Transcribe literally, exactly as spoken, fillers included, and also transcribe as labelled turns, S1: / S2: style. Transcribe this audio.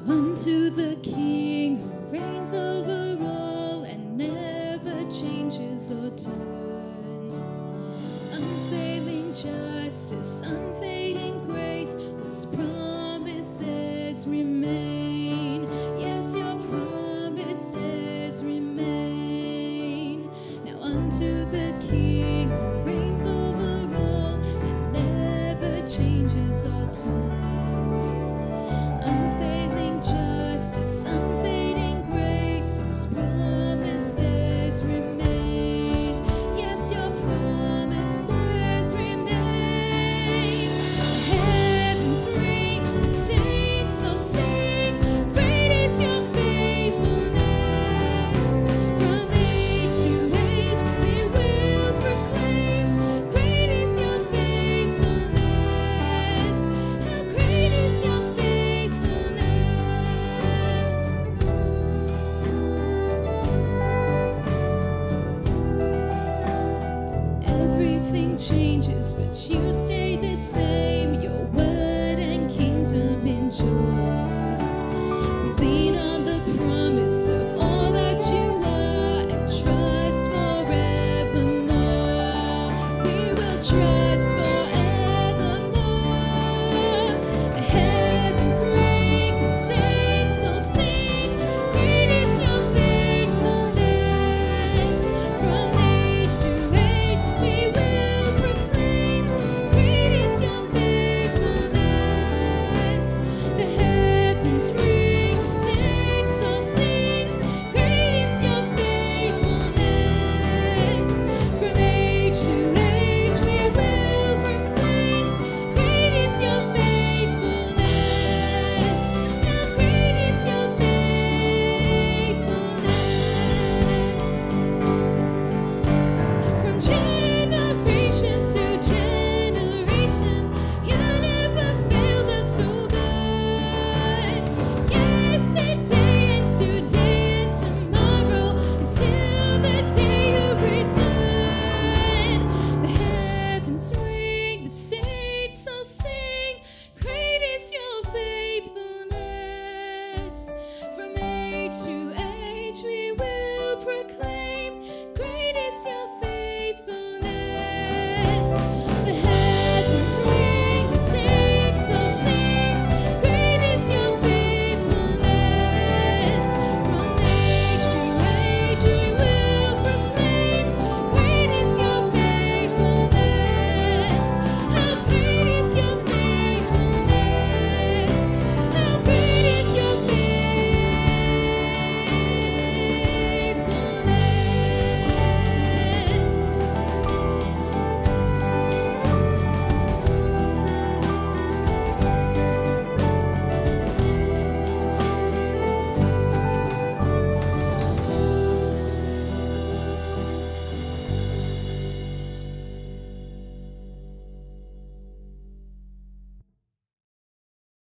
S1: unto the King who reigns over all and never changes or turns. Unfailing justice, unfading grace, whose promises remain. Yes, your promises remain. Now unto the King who reigns over all and never changes or turns. Unfailing justice, unfading grace, whose promises remain. Yes, your promises remain. Heavens ring, the saints all sing. Great is your faithfulness. From age to age we will proclaim. Great is your faithfulness. How great is your faithfulness. Everything changes, but you stay the same. Your word and kingdom endure.